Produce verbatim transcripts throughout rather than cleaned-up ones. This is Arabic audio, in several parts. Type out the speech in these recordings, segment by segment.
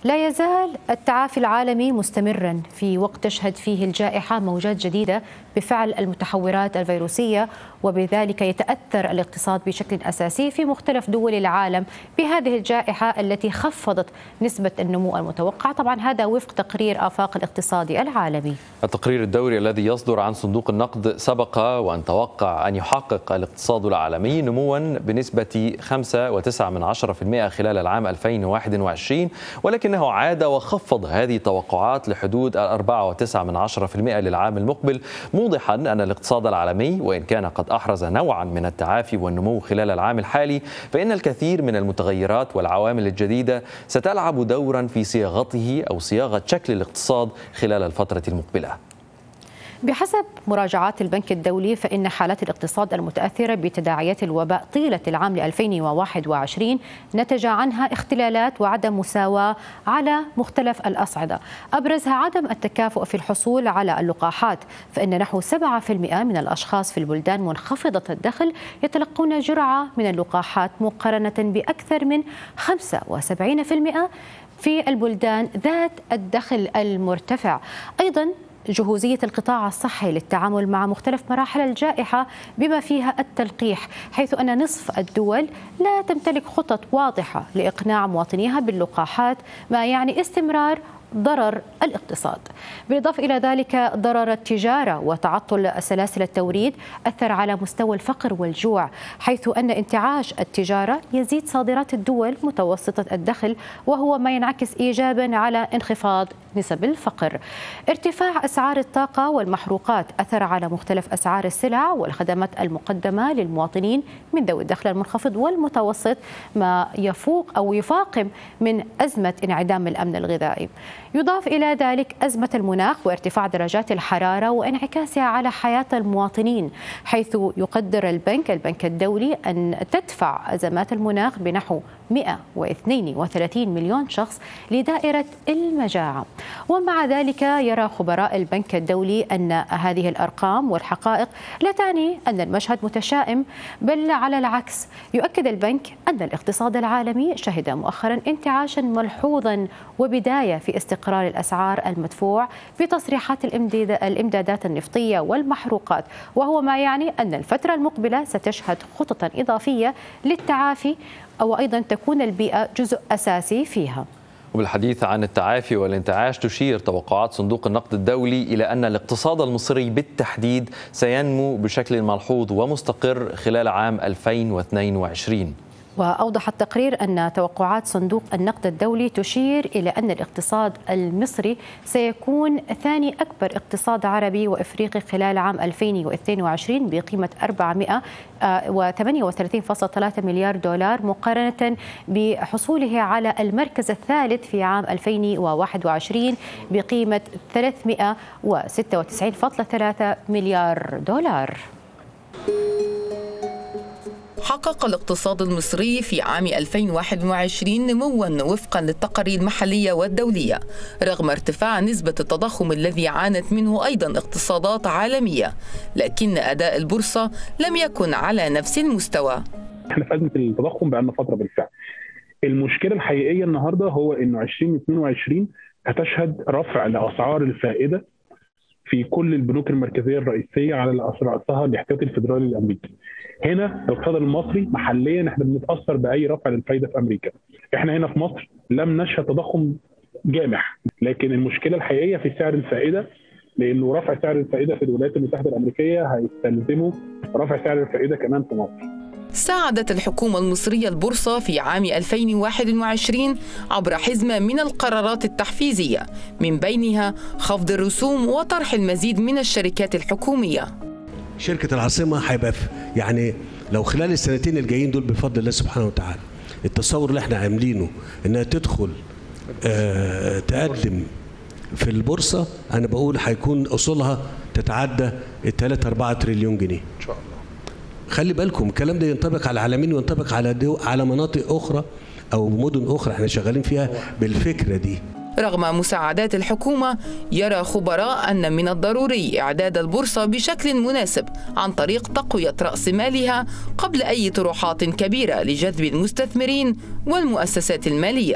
لا يزال التعافي العالمي مستمرا في وقت تشهد فيه الجائحة موجات جديدة بفعل المتحورات الفيروسية، وبذلك يتأثر الاقتصاد بشكل أساسي في مختلف دول العالم بهذه الجائحة التي خفضت نسبة النمو المتوقع. طبعا هذا وفق تقرير آفاق الاقتصادي العالمي. التقرير الدوري الذي يصدر عن صندوق النقد سبق وأن توقع أن يحقق الاقتصاد العالمي نموا بنسبة خمسة فاصلة تسعة بالمئة خلال العام ألفين وواحد وعشرين، ولكنه عاد وخفض هذه التوقعات لحدود أربعة فاصلة تسعة بالمئة للعام المقبل، موضحا أن الاقتصاد العالمي وإن كان قد أحرز نوعا من التعافي والنمو خلال العام الحالي، فإن الكثير من المتغيرات والعوامل الجديدة ستلعب دورا في صياغته أو صياغة شكل الاقتصاد خلال الفترة المقبلة. بحسب مراجعات البنك الدولي، فإن حالات الاقتصاد المتأثرة بتداعيات الوباء طيلة العام ألفين وواحد وعشرين نتج عنها اختلالات وعدم مساواة على مختلف الأصعدة، أبرزها عدم التكافؤ في الحصول على اللقاحات، فإن نحو سبعة بالمئة من الأشخاص في البلدان منخفضة الدخل يتلقون جرعة من اللقاحات مقارنة بأكثر من خمسة وسبعين بالمئة في البلدان ذات الدخل المرتفع. أيضا جهوزية القطاع الصحي للتعامل مع مختلف مراحل الجائحة بما فيها التلقيح، حيث أن نصف الدول لا تمتلك خطط واضحة لإقناع مواطنيها باللقاحات، ما يعني استمرار ضرر الاقتصاد. بالإضافة إلى ذلك ضرر التجارة وتعطل سلاسل التوريد أثر على مستوى الفقر والجوع، حيث أن انتعاش التجارة يزيد صادرات الدول متوسطة الدخل، وهو ما ينعكس إيجابا على انخفاض نسب الفقر. ارتفاع أسعار الطاقة والمحروقات أثر على مختلف أسعار السلع والخدمات المقدمة للمواطنين من ذوي الدخل المنخفض والمتوسط، ما يفوق أو يفاقم من أزمة انعدام الأمن الغذائي. يضاف إلى ذلك أزمة المناخ وارتفاع درجات الحرارة وانعكاسها على حياة المواطنين، حيث يقدر البنك البنك الدولي أن تدفع أزمات المناخ بنحو مئة واثنين وثلاثين مليون شخص لدائرة المجاعة. ومع ذلك يرى خبراء البنك الدولي أن هذه الأرقام والحقائق لا تعني أن المشهد متشائم، بل على العكس. يؤكد البنك أن الاقتصاد العالمي شهد مؤخرا انتعاشا ملحوظا وبداية في استقرار الأسعار المدفوع في تصريحات الإمدادات النفطية والمحروقات، وهو ما يعني أن الفترة المقبلة ستشهد خططا إضافية للتعافي، أو أيضا تكون البيئة جزء أساسي فيها. وبالحديث عن التعافي والانتعاش، تشير توقعات صندوق النقد الدولي إلى أن الاقتصاد المصري بالتحديد سينمو بشكل ملحوظ ومستقر خلال عام ألفين واثنين وعشرين. وأوضح التقرير أن توقعات صندوق النقد الدولي تشير إلى أن الاقتصاد المصري سيكون ثاني أكبر اقتصاد عربي وإفريقي خلال عام ألفين واثنين وعشرين بقيمة أربعمئة وثمانية وثلاثين فاصلة ثلاثة مليار دولار، مقارنة بحصوله على المركز الثالث في عام ألفين وواحد وعشرين بقيمة ثلاثمئة وستة وتسعين فاصلة ثلاثة مليار دولار. حقق الاقتصاد المصري في عام ألفين وواحد وعشرين نموا وفقا للتقارير المحلية والدولية، رغم ارتفاع نسبة التضخم الذي عانت منه أيضا اقتصادات عالمية، لكن أداء البورصة لم يكن على نفس المستوى. احنا في أزمة التضخم بقالنا فترة بالفعل. المشكلة الحقيقية النهاردة هو إنه ألفين واثنين وعشرين هتشهد رفع لأسعار الفائدة في كل البنوك المركزية الرئيسية على رأسها الاحتياطي الفيدرالي الأمريكي. هنا الاقتصاد المصري محليا احنا بنتاثر باي رفع للفائده في امريكا. احنا هنا في مصر لم نشهد تضخم جامح، لكن المشكله الحقيقيه في سعر الفائده، لانه رفع سعر الفائده في الولايات المتحده الامريكيه هيستلزمه رفع سعر الفائده كمان في مصر. ساعدت الحكومة المصرية البورصة في عام ألفين وواحد وعشرين عبر حزمة من القرارات التحفيزية، من بينها خفض الرسوم وطرح المزيد من الشركات الحكومية. شركة العاصمة هيبقى يعني لو خلال السنتين الجايين دول بفضل الله سبحانه وتعالى التصور اللي احنا عاملينه انها تدخل اه تقدم في البورصة، انا بقول هيكون اصولها تتعدى الثلاثة أربعة تريليون جنيه ان شاء الله. خلي بالكم الكلام ده ينطبق على العالمين وينطبق على دو على مناطق اخرى او مدن اخرى احنا شغالين فيها بالفكرة دي. رغم مساعدات الحكومة، يرى خبراء أن من الضروري إعداد البورصة بشكل مناسب عن طريق تقوية رأس مالها قبل أي طروحات كبيرة لجذب المستثمرين والمؤسسات المالية.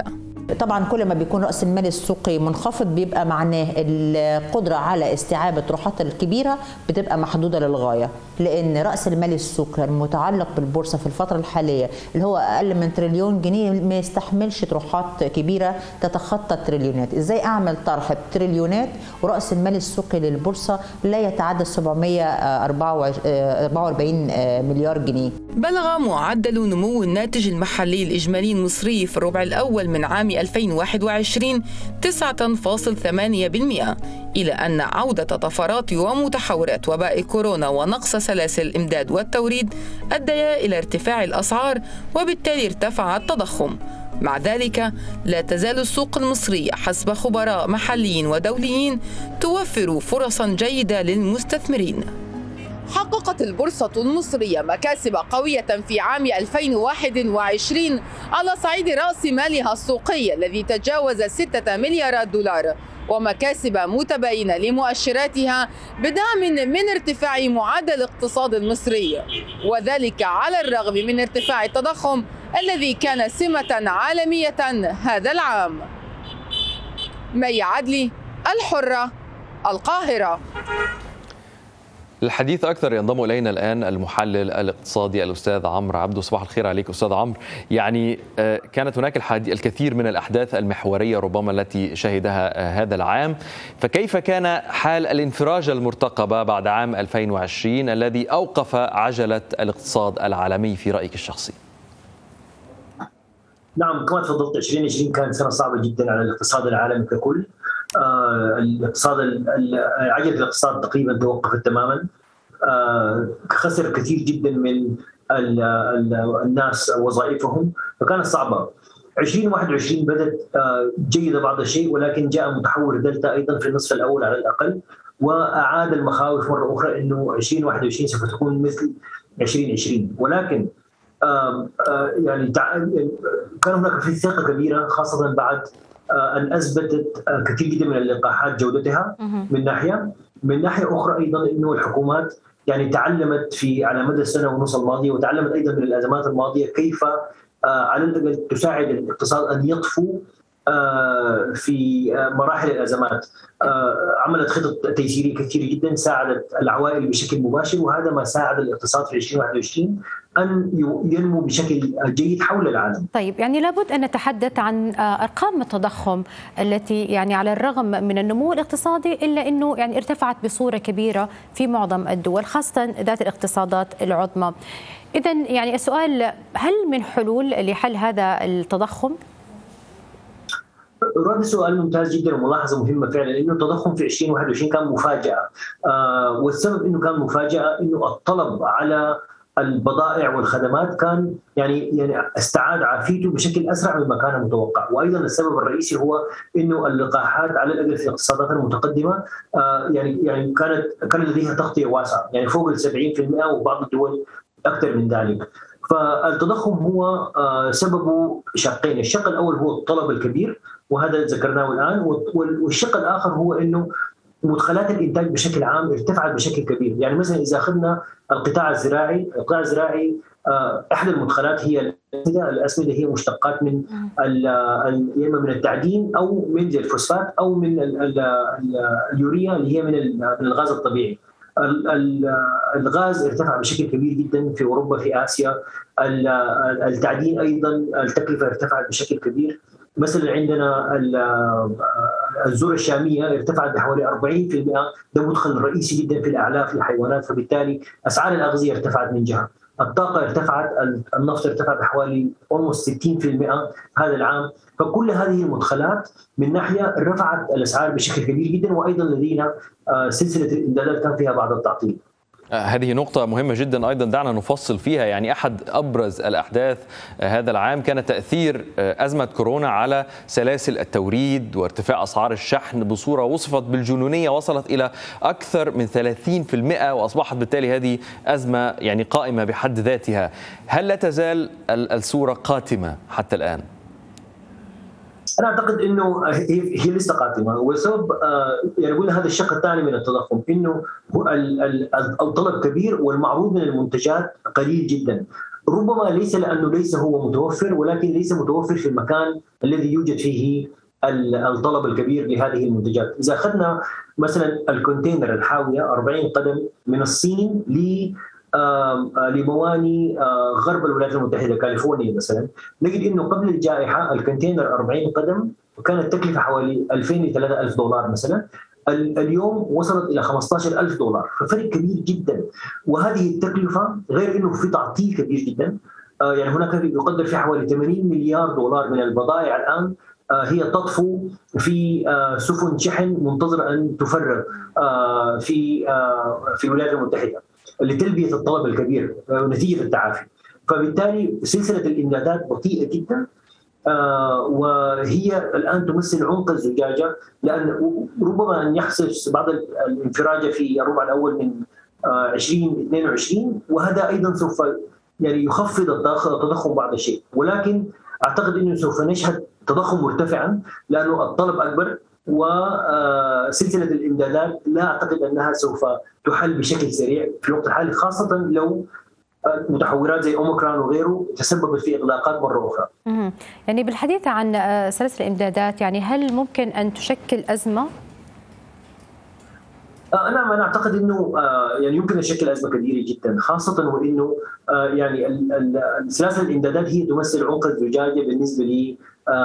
طبعا كل ما بيكون رأس المال السوقي منخفض بيبقى معناه القدرة على استيعاب الطروحات الكبيرة بتبقى محدودة للغاية، لأن رأس المال السوقي المتعلق بالبورصة في الفترة الحالية اللي هو أقل من تريليون جنيه ما يستحملش طروحات كبيرة تتخطى التريليونات. إزاي أعمل طرح بتريليونات ورأس المال السوقي للبورصة لا يتعدى سبعمائة وأربعة وأربعين مليار جنيه؟ بلغ معدل نمو الناتج المحلي الإجمالي المصري في الربع الأول من عام ألفين وواحد وعشرين تسعة فاصلة ثمانية بالمئة، إلى أن عودة طفرات ومتحورات وباء كورونا ونقص سلاسل الإمداد والتوريد أديا إلى ارتفاع الأسعار، وبالتالي ارتفع التضخم. مع ذلك لا تزال السوق المصرية حسب خبراء محليين ودوليين توفر فرصا جيدة للمستثمرين. حققت البورصة المصرية مكاسب قوية في عام ألفين وواحد وعشرين على صعيد رأس مالها السوقي الذي تجاوز ستة مليارات دولار، ومكاسب متباينة لمؤشراتها بدعم من ارتفاع معدل الاقتصاد المصري، وذلك على الرغم من ارتفاع التضخم الذي كان سمة عالمية هذا العام. مي عدلي، الحرة، القاهرة. للحديث أكثر ينضم إلينا الآن المحلل الاقتصادي الأستاذ عمرو عبده. صباح الخير عليك أستاذ عمرو. يعني كانت هناك الكثير من الأحداث المحورية ربما التي شهدها هذا العام، فكيف كان حال الانفراجة المرتقبة بعد عام ألفين وعشرين الذي أوقف عجلة الاقتصاد العالمي في رأيك الشخصي؟ نعم، كما تفضلت عشرين عشرين كانت سنة صعبة جدا على الاقتصاد العالمي ككل. آه الاقتصاد عجلة الاقتصاد تقريبا توقفت تماما. آه خسر كثير جدا من ال ال الناس وظائفهم، فكانت صعبة. عشرين واحد وعشرين بدت آه جيدة بعض الشيء، ولكن جاء متحور دلتا أيضا في النصف الأول على الأقل، وأعاد المخاوف مرة أخرى أنه عشرين واحد وعشرين سوف تكون مثل عشرين عشرين. ولكن آه آه يعني كان هناك في ثقة كبيرة، خاصة بعد أن أثبتت كثير جدا من اللقاحات جودتها من ناحية، من ناحية أخرى أيضا أنه الحكومات يعني تعلمت في على مدى السنة ونصف الماضية، وتعلمت أيضا من الأزمات الماضية كيف على الأقل تساعد الاقتصاد أن يطفو في مراحل الأزمات. عملت خطط تيسيرية كثيرة جدا ساعدت العوائل بشكل مباشر، وهذا ما ساعد الاقتصاد في عشرين واحد وعشرين أن ينمو بشكل جيد حول العالم. طيب، يعني لابد أن نتحدث عن أرقام التضخم التي يعني على الرغم من النمو الاقتصادي إلا أنه يعني ارتفعت بصورة كبيرة في معظم الدول، خاصة ذات الاقتصادات العظمى. إذن يعني السؤال، هل من حلول لحل هذا التضخم؟ هذا سؤال ممتاز جدا وملاحظه مهمه فعلا، انه التضخم في عشرين واحد وعشرين كان مفاجاه، آه والسبب انه كان مفاجاه انه الطلب على البضائع والخدمات كان يعني يعني استعاد عافيته بشكل اسرع مما كان متوقع، وايضا السبب الرئيسي هو انه اللقاحات على الاقل في الاقتصادات المتقدمه آه يعني يعني كانت كان لديها تغطيه واسعه، يعني فوق ال سبعين بالمئة وبعض الدول اكثر من ذلك. فالتضخم هو آه سببه شقين، الشق الاول هو الطلب الكبير وهذا ذكرناه الان، والشق الاخر هو انه مدخلات الانتاج بشكل عام ارتفعت بشكل كبير. يعني مثلا اذا اخذنا القطاع الزراعي، القطاع الزراعي احد المدخلات هي الاسمده، الاسمده هي مشتقات من يا اما من التعدين او من الفوسفات او من اليوريا اللي هي من الغاز الطبيعي. الغاز ارتفع بشكل كبير جدا في اوروبا، في اسيا. التعدين ايضا التكلفه ارتفعت بشكل كبير. مثلا عندنا الذرة الشامية ارتفعت بحوالي أربعين بالمئة، ده مدخل رئيسي جدا في الأعلاف للحيوانات، فبالتالي أسعار الأغذية ارتفعت من جهة، الطاقة ارتفعت، النفط ارتفع بحوالي ستين بالمئة هذا العام. فكل هذه المدخلات من ناحية رفعت الأسعار بشكل كبير جدا، وأيضا لدينا سلسلة الإمدادات كان فيها بعض التعطيل. هذه نقطة مهمة جدا أيضا، دعنا نفصل فيها. يعني أحد أبرز الأحداث هذا العام كان تأثير أزمة كورونا على سلاسل التوريد وارتفاع أسعار الشحن بصورة وصفت بالجنونية، وصلت إلى أكثر من ثلاثين بالمئة، وأصبحت بالتالي هذه أزمة يعني قائمة بحد ذاتها. هل لا تزال الصورة قاتمة حتى الآن؟ أنا أعتقد إنه هي هي لسه قاتمة، والسبب يعني قلنا هذا الشق الثاني من التضخم، إنه الطلب كبير والمعروض من المنتجات قليل جدا. ربما ليس لأنه ليس هو متوفر، ولكن ليس متوفر في المكان الذي يوجد فيه الطلب الكبير لهذه المنتجات. إذا أخذنا مثلا الكونتينر الحاوية أربعين قدم من الصين ل لمواني غرب الولايات المتحدة كاليفورنيا مثلا، نجد أنه قبل الجائحة الكونتينر أربعين قدم كانت تكلفة حوالي ألفين إلى ثلاثة آلاف دولار مثلا، اليوم وصلت إلى خمسة عشر ألف دولار، ففرق كبير جدا. وهذه التكلفة غير أنه في تعطيل كبير جدا، يعني هناك يقدر في حوالي ثمانين مليار دولار من البضائع الآن هي تطفو في سفن شحن منتظرة أن تفرغ في في الولايات المتحدة لتلبية الطلب الكبير نتيجة التعافي. فبالتالي سلسلة الإمدادات بطيئة جدا، وهي الآن تمثل عنق الزجاجة، لأن ربما أن يحصل بعض الانفراجة في الربع الأول من عشرين اثنين وعشرين، وهذا أيضا سوف يعني يخفض التضخم بعض الشيء، ولكن أعتقد أنه سوف نشهد تضخم مرتفعا لأنه الطلب أكبر، وسلسلة الإمدادات لا أعتقد أنها سوف تحل بشكل سريع في الوقت الحالي، خاصة لو متحورات زي أوميكرون وغيره تسببت في إغلاقات مرة أخرى. يعني بالحديث عن سلاسل الإمدادات، يعني هل ممكن أن تشكل أزمة؟ نعم، أنا أعتقد أنه يعني يمكن أن تشكل أزمة كبيرة جدا، خاصة وأنه يعني سلاسل الإمدادات هي تمثل عنق الزجاجة بالنسبة لي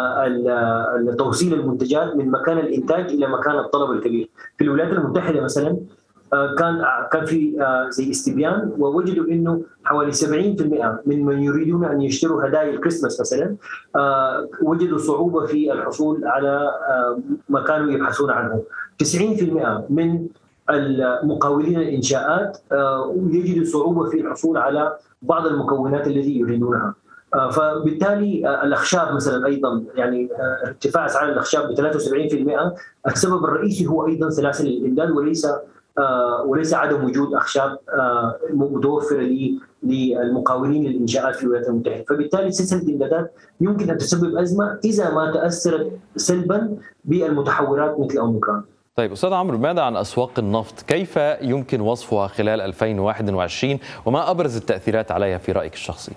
توصيل المنتجات من مكان الإنتاج إلى مكان الطلب الكبير. في الولايات المتحدة مثلا كان كان في زي استبيان، ووجدوا انه حوالي سبعين بالمئة من من يريدون ان يشتروا هدايا الكريسماس مثلا وجدوا صعوبه في الحصول على ما كانوا يبحثون عنه. تسعين بالمئة من المقاولين الانشاءات يجدوا صعوبه في الحصول على بعض المكونات التي يريدونها. فبالتالي الاخشاب مثلا ايضا، يعني ارتفاع اسعار الاخشاب ب ثلاثة وسبعين بالمئة، السبب الرئيسي هو ايضا سلاسل الامداد وليس آه وليس عدم وجود اخشاب آه متوفره للمقاولين للانشاءات في الولايات المتحده. فبالتالي سلسله الامدادات يمكن ان تسبب ازمه اذا ما تاثرت سلبا بالمتحورات مثل اوميكرون. طيب استاذ عمرو، ماذا عن اسواق النفط؟ كيف يمكن وصفها خلال ألفين وواحد وعشرين، وما ابرز التاثيرات عليها في رايك الشخصي؟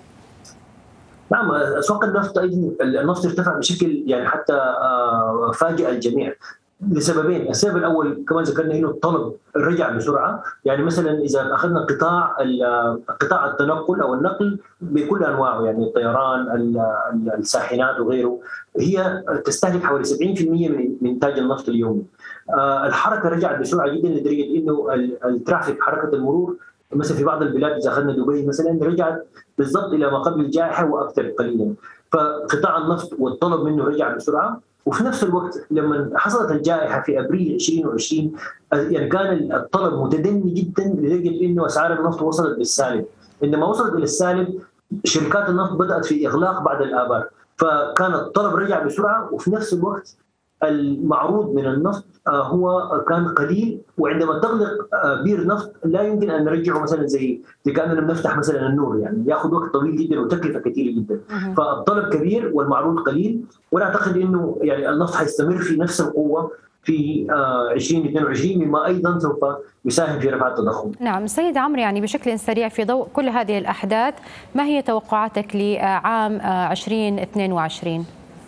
نعم، اسواق النفط ايضا النفط ارتفع بشكل يعني حتى آه فاجئ الجميع لسببين. السبب الاول كمان ذكرنا انه الطلب رجع بسرعه، يعني مثلا اذا اخذنا قطاع قطاع التنقل او النقل بكل انواعه، يعني الطيران، الساحنات وغيره، هي تستهلك حوالي سبعين بالمئة من انتاج النفط اليومي. الحركه رجعت بسرعه جدا لدرجه انه الترافيك، حركه المرور مثلا في بعض البلاد اذا اخذنا دبي مثلا رجعت بالضبط الى ما قبل الجائحه واكثر قليلا. فقطاع النفط والطلب منه رجع بسرعه، وفي نفس الوقت لما حصلت الجائحه في ابريل عشرين وعشرين يعني كان الطلب متدني جدا لدرجه انه اسعار النفط وصلت للسالب. عندما وصلت الى السالب شركات النفط بدات في اغلاق بعض الابار، فكان الطلب رجع بسرعه، وفي نفس الوقت المعروض من النفط هو كان قليل، وعندما تغلق بير نفط لا يمكن ان نرجعه مثلا زي زي كاننا بنفتح مثلا النور، يعني ياخذ وقت طويل جدا وتكلفه كثيره جدا. فالطلب كبير والمعروض قليل، وانا اعتقد انه يعني النفط حيستمر في نفس القوه في عشرين اثنين وعشرين، مما ايضا سوف يساهم في رفع التضخم. نعم سيد عمرو، يعني بشكل سريع في ضوء كل هذه الاحداث، ما هي توقعاتك لعام عشرين اثنين وعشرين؟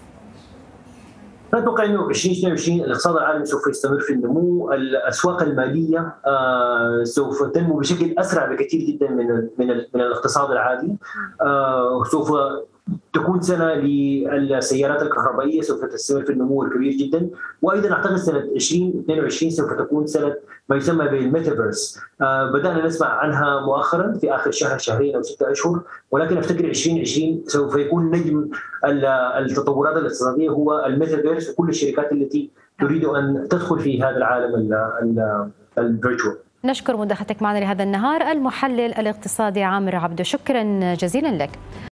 أنا أتوقع أنه عشرين اثنين وعشرين الاقتصاد العالمي سوف يستمر في النمو، الأسواق المالية سوف تنمو بشكل أسرع بكثير جدا من من من الاقتصاد العادي. سوف تكون سنة للسيارات الكهربائية سوف تستمر في النمو الكبير جدا، وأيضا أعتقد سنة عشرين اثنين وعشرين سوف تكون سنة ما يسمى بالميتافيرس. بدأنا نسمع عنها مؤخرا في آخر شهر شهرين أو ستة أشهر، ولكن أفتكر عشرين عشرين سوف يكون نجم التطورات الاقتصادية هو الميتافيرس، وكل الشركات التي تريد أن تدخل في هذا العالم الفيرتشوال. نشكر مداخلتك معنا لهذا النهار المحلل الاقتصادي عامر عبده، شكرا جزيلا لك.